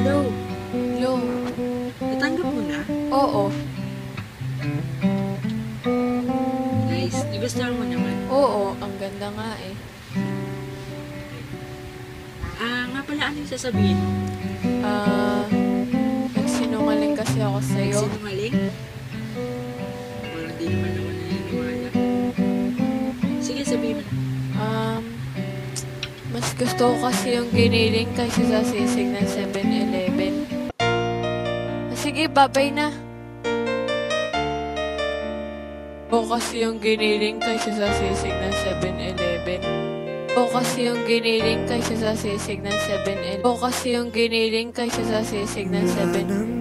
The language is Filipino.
Hello. Hello? Natanggap mo na? Oo. Nice. Nagustuhan mo naman? Oo, ang ganda nga eh. Nga pala, ano yung sasabihin? Nagsinungaling kasi ako sa'yo. Sinungaling? Parang di naman ako naniniwala. Sige, sabihin mo na. Mas gusto ko kasi yung giniling kaysa sa sisig ng 7-Eleven. Sige, babay na. O kasi yung giniling kaysa sa sisig ng 7-Eleven. O kasi yung giniling kaysa sa sisig ng 7-Eleven. O kasi yung giniling kaysa sa sisig ng 7